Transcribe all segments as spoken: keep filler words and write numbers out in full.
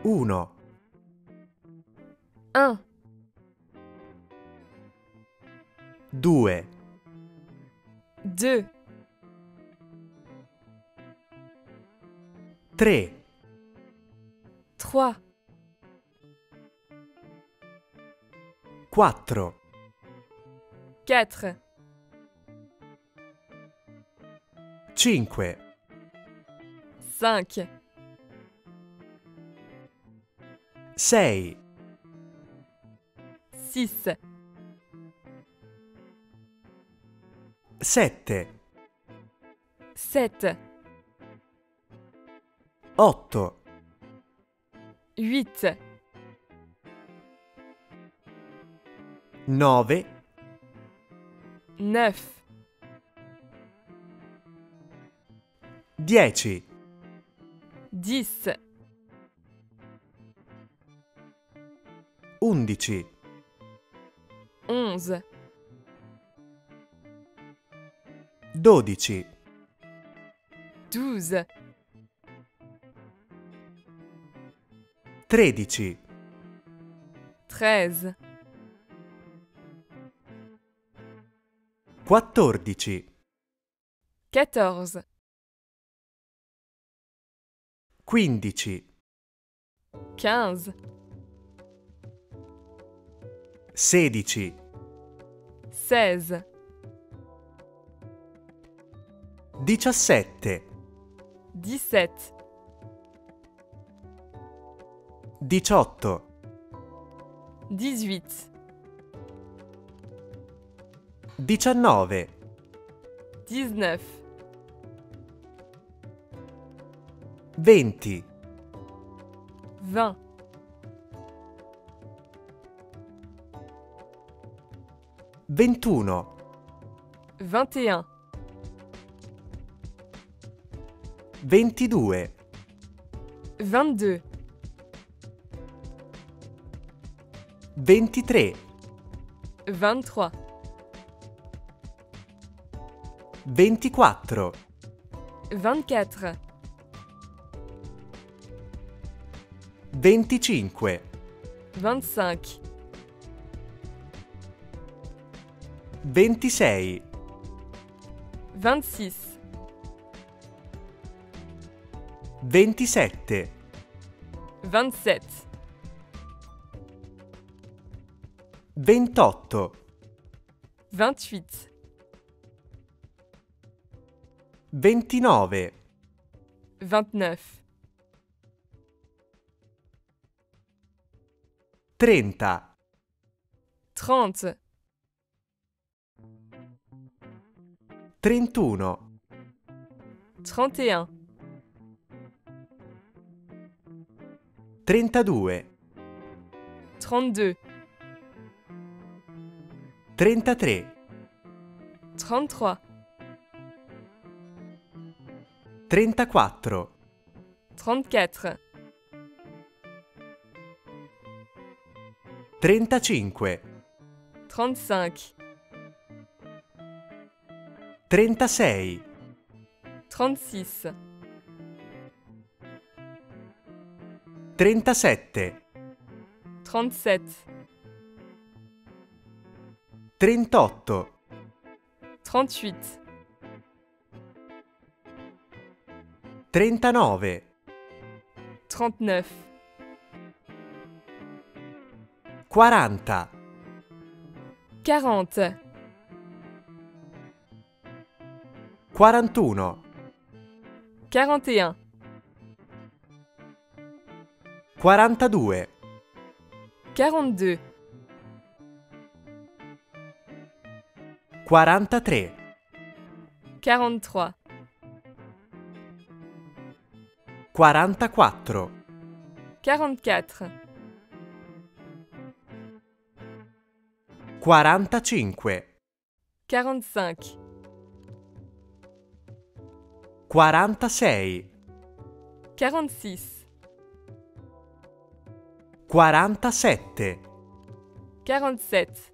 uno, un, due, deux, tre, trois, quattro, quatre, cinque, cinq, sei, six, sette, sept, otto, huit, nove, neuf, dieci, dix, undici, onze, dodici, douze, tredici, treize, quattordici, quatorze, quindici, quinze, sedici, seize, diciassette, dix-sept, diciotto, dix-huit, diciannove, dix-neuf, venti, vingt, ventuno, vingt et un, ventidue, vingt-deux, ventitré, vingt-trois, ventiquattro, vingt-quatre, venticinque, vingt-cinq, ventisei, vingt-six, ventisette, vingt-sept, ventotto, vingt-huit, ventinove, vingt-neuf, trenta, trente, trentuno, trente et un, trentadue, trente-deux, trentatré, trente-trois, trentaquattro, trente-quatre, trentacinque, trente-cinq, trentasei, trente-six, trentasette, trente-sept, trentotto, trente-huit, trentanove, trente-neuf, quaranta, quarante, quarantuno, quarante et un, quarantadue, quarante-deux, quarantatré, quarante-trois, quarantaquattro, quarante-quatre, quarantacinque, quarante-cinq, quarantasei, quarante-six, quarantasette, quarante-sept,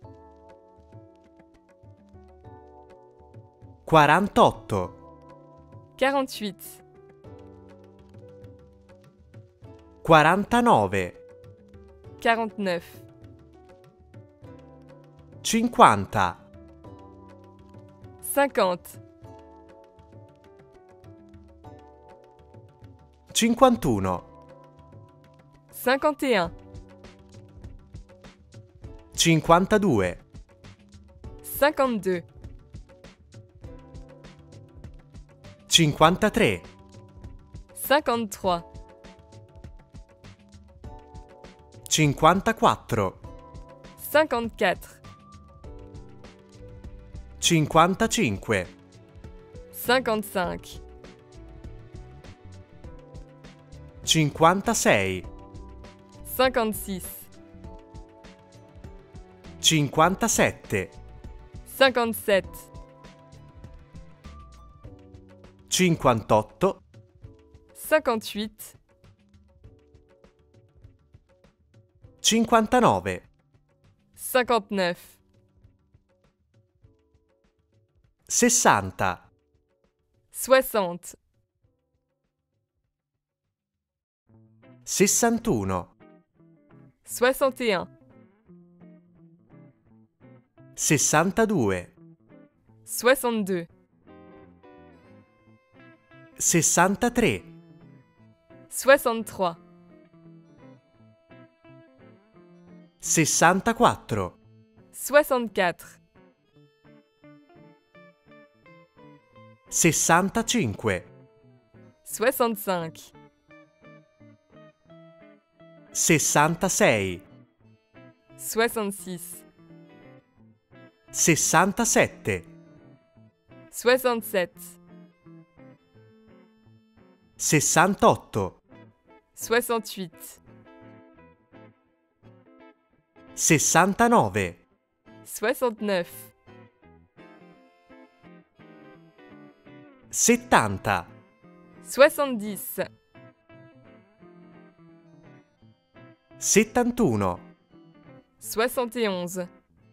quarantotto, quarante-huit, quarantanove, quarante-neuf, cinquanta, cinquante, cinquantuno, cinquante et un, cinquantadue, cinquante-deux, cinquantatré, cinquante-trois, cinquantaquattro, cinquante-quatre, cinquantacinque, cinquante-cinq, cinquantasei, cinquante-six, cinquantasette, cinquante-sept, cinquantotto, cinquante-huit, cinquantanove, cinquante-neuf, sessanta, soixante, sessantuno, soixante et un, sessantadue, soixante-deux, sessantatré, soixante-trois, sessantaquattro, soixante-quatre, sessantacinque, soixante-cinq, sessantasei, soixante-six, sessantasette, soixante-sept, sessantotto, soixante-huit, sessantanove, soixante-neuf, settanta, soixante-dix, settantuno, soixante et onze,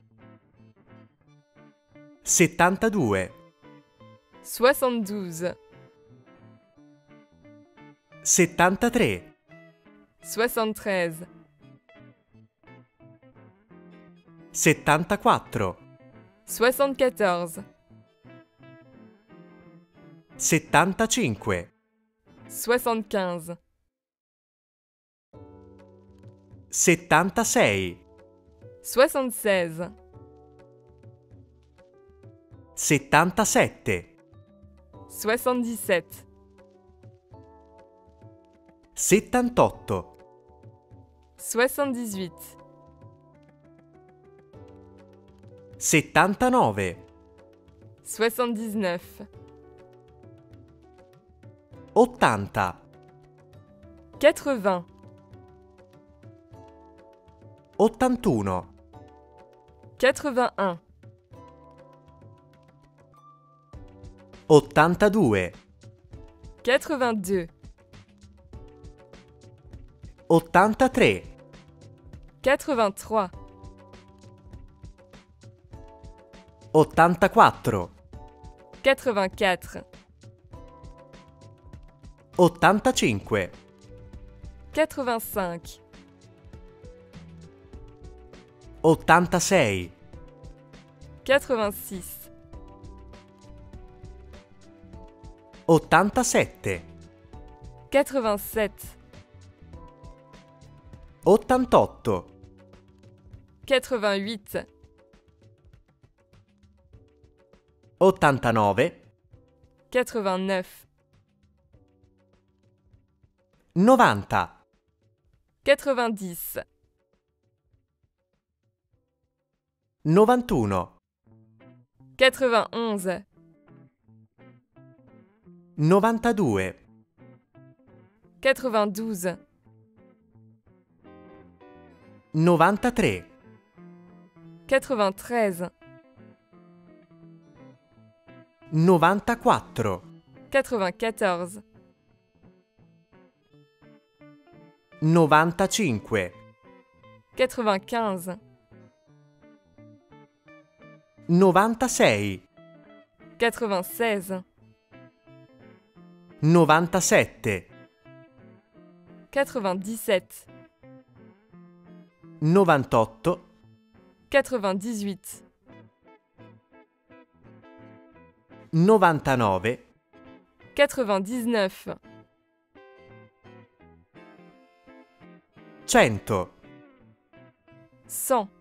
settantadue, soixante-douze, settantatré, soixante-treize, settantaquattro, soixante-quatorze, settantacinque, soixante-quinze, settantasei, soixante-seize, settantasette, soixante-dix-sept, settantotto, soixante-dix-huit, settantanove, soixante-dix-neuf, ottanta, quatre-vingts, ottantuno, quatre-vingt-un, ottantadue, quatre-vingt-deux, ottantatré, quatre-vingt-trois, ottantaquattro, quatre-vingt-quatre, ottantacinque, quatre-vingt-cinq, ottantasei, quatre-vingt-six, ottantasette, quatre-vingt-sept, ottantotto, quatre-vingt-huit, ottantanove, quatre-vingt-neuf, novanta, quatre-vingt-dix, novantuno, quatre-vingt-onze, novantadue, quatre-vingt-douze, novantatré, quatre-vingt-treize, novantaquattro, quatre-vingt-quatorze, novantacinque, quatre-vingt-quinze, novantasei, quatre-vingt-seize, novantasette, quatre-vingt-dix-sept, novantotto, quatre-vingt-dix-huit, novantanove, quatre-vingt-dix-neuf, cento, cent,